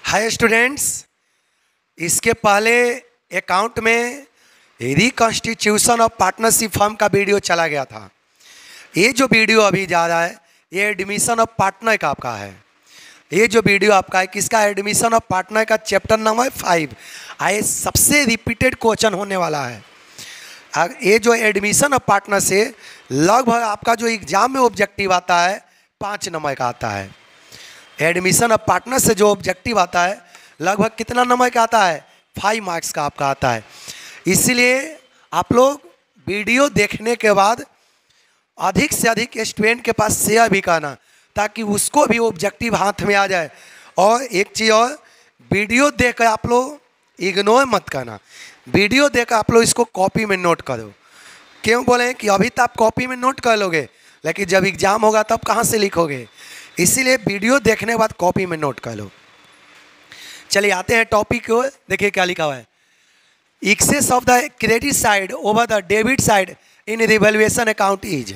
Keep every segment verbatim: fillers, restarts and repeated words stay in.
Hi students, इसके पहले account में रिकॉन्स्टिट्यूशन ऑफ पार्टनरशिप फर्म का वीडियो चला गया था। ये जो वीडियो अभी जा रहा है ये एडमिशन ऑफ पार्टनर का आपका है। ये जो वीडियो आपका है किसका? एडमिशन ऑफ पार्टनर का, चैप्टर नंबर फाइव। आए सबसे रिपीटेड क्वेश्चन होने वाला है। ये जो एडमिशन ऑफ पार्टनर से लगभग आपका जो एग्जाम में ऑब्जेक्टिव आता है पाँच नंबर का आता है। एडमिशन ऑफ पार्टनर से जो ऑब्जेक्टिव आता है लगभग कितना नंबर का आता है? फाइव मार्क्स का आपका आता है। इसीलिए आप लोग वीडियो देखने के बाद अधिक से अधिक स्टूडेंट के पास शेयर भी करना, ताकि उसको भी ऑब्जेक्टिव हाथ में आ जाए। और एक चीज़ और, वीडियो देखकर आप लोग इग्नोर मत करना। वीडियो देखकर आप लोग इसको कॉपी में नोट करो। क्यों बोले कि अभी तो आप कॉपी में नोट कर लोगे, लेकिन जब एग्जाम होगा तब कहाँ से लिखोगे? इसीलिए वीडियो देखने के बाद कॉपी में नोट कर लो। चलिए आते हैं टॉपिक को। देखिए क्या लिखा हुआ है। Excess of the credit side over the debit side in revaluation account is.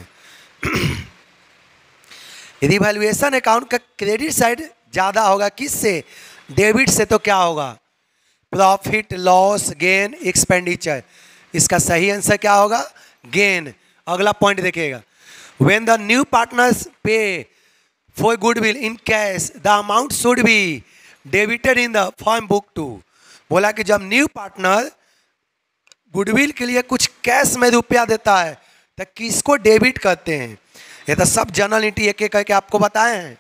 Revaluation account का क्रेडिट साइड ज़्यादा होगा किससे? डेबिट से। तो क्या होगा? Profit, loss, gain, expenditure. इसका सही आंसर क्या होगा? गेन। अगला पॉइंट देखिएगा। When the new partners pay for goodwill in cash the amount should be debited in the firm book to. बोला कि जब न्यू पार्टनर गुडविल के लिए कुछ कैश में रुपया देता है तो किसको डेबिट करते हैं? ये तो सब जनरल एंट्री एक एक करके आपको बताए हैं।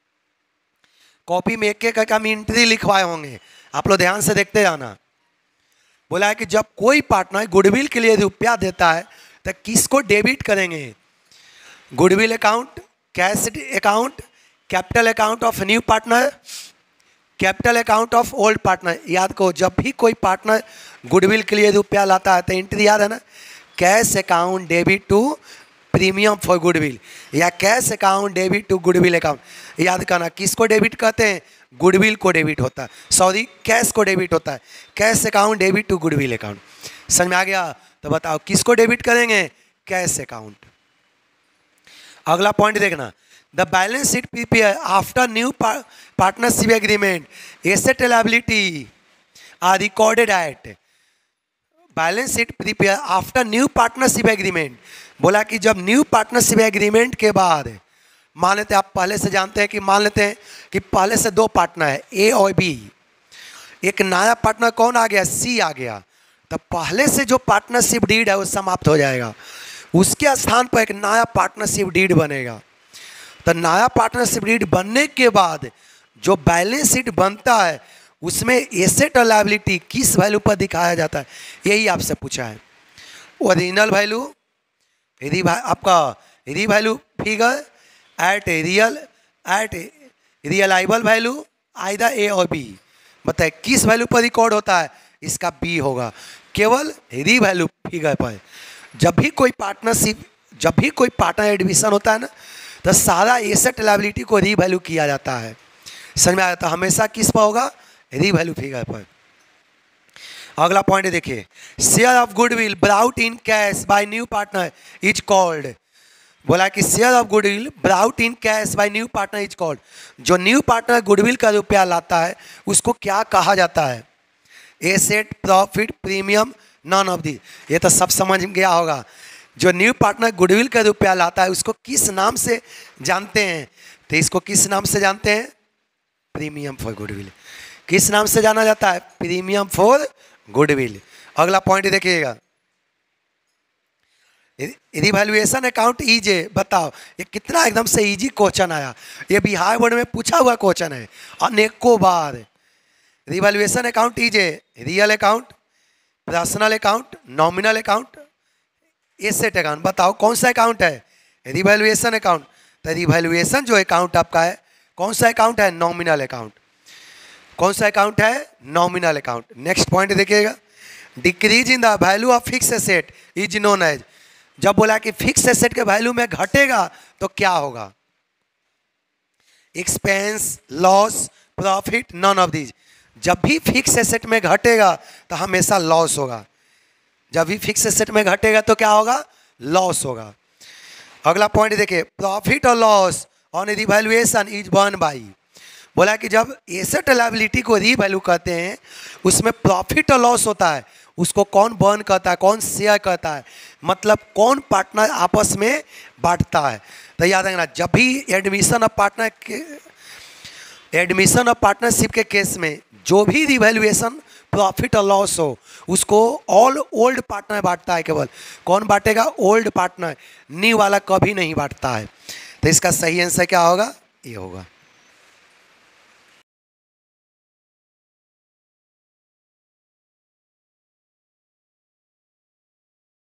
कॉपी में एक एक करके हम एंट्री लिखवाए होंगे, आप लोग ध्यान से देखते जाना। बोला है कि जब कोई पार्टनर गुडविल के लिए रुपया देता है तो किसको डेबिट करेंगे? Goodwill account, cash account, capital account of new partner, capital account of old partner. याद को, जब भी कोई पार्टनर गुडविल के लिए रुपया लाता है तो एंट्री याद है ना, cash account debit to premium for goodwill, या cash account debit to goodwill account. याद करना, किसको डेबिट करते हैं? गुडविल को डेबिट होता है, सॉरी कैश को डेबिट होता है। Cash account debit to goodwill account. समझ में आ गया? तो बताओ किसको डेबिट करेंगे? Cash account. अगला पॉइंट देखना। The balance sheet prepare after new partnership agreement asset liability are recorded at. Balance sheet prepare after new partnership agreement. बोला कि जब न्यू पार्टनरशिप एग्रीमेंट के बाद, मान लेते हैं आप पहले से जानते हैं कि मान लेते हैं कि पहले से दो पार्टनर है ए और बी, एक नया पार्टनर कौन आ गया? सी आ गया। तो पहले से जो पार्टनरशिप डीड है वो समाप्त हो जाएगा, उसके स्थान पर एक नया पार्टनरशिप डीड बनेगा। तो नया पार्टनरशिप डीड बनने के बाद जो बैलेंस शीट बनता है उसमें एसेट और लायबिलिटी किस वैल्यू पर दिखाया जाता है, यही आपसे पूछा है। ओरिजिनल वैल्यू, आपका revalue figure at real at realisable value, either A or B. बताए किस वैल्यू पर रिकॉर्ड होता है? इसका बी होगा, केवल री वैल्यू फिगर पर। जब भी कोई पार्टनरशिप, जब भी कोई पार्टनर एडमिशन होता है ना, तो सारा एसेट लायबिलिटी को री वैल्यू किया जाता है। समझ में आया? तो हमेशा किस पर होगा? री वैल्यू फिगर पर। अगला पॉइंट देखिए। Share of goodwill brought in cash by new partner is called. बोला कि share of goodwill brought in cash by new partner is called. जो न्यू पार्टनर गुडविल का रुपया लाता है उसको क्या कहा जाता है? Asset, profit, premium, none of the. ये तो सब समझ गया होगा। जो न्यू पार्टनर गुडविल का रुपया लाता है उसको किस नाम से जानते हैं? तो इसको किस नाम से जानते हैं? Premium for goodwill. किस नाम से जाना जाता है? Premium for goodwill. अगला पॉइंट देखिएगा। Revaluation account is. बताओ ये कितना एकदम से इजी क्वेश्चन आया। ये बिहार बोर्ड में पूछा हुआ क्वेश्चन है अनेकों बार। Revaluation account is real account, personal account, nominal account, asset account. बताओ कौन सा अकाउंट है? Revaluation account. तो रिवैल्यूएशन जो अकाउंट आपका है कौन सा अकाउंट है? Nominal account. कौन सा अकाउंट है? Nominal account. नेक्स्ट पॉइंट देखिएगा। Decrease in the value of fix asset is known as. जब बोला कि फिक्स एसेट के वैल्यू में घटेगा तो क्या होगा? Expense, loss, profit, none of these. जब भी फिक्स एसेट में घटेगा तो हमेशा लॉस होगा। जब भी फिक्स एसेट में घटेगा तो क्या होगा? लॉस होगा। अगला पॉइंट देखिए। प्रॉफिट और loss on revaluation is borne by. बोला कि जब एसेट लायबिलिटी को रीवैल्यू कहते हैं उसमें प्रॉफिट और लॉस होता है, उसको कौन बर्न करता है, कौन शेयर करता है, मतलब कौन पार्टनर आपस में बांटता है। तो याद रखना, जब भी एडमिशन ऑफ पार्टनर के एडमिशन ऑफ पार्टनरशिप के केस में जो भी रिवैल्यूएशन प्रॉफिट और लॉस हो उसको ऑल ओल्ड पार्टनर बांटता है। केवल कौन बांटेगा? Old partner. न्यू वाला कभी नहीं बांटता है। तो इसका सही आंसर क्या होगा? ये होगा।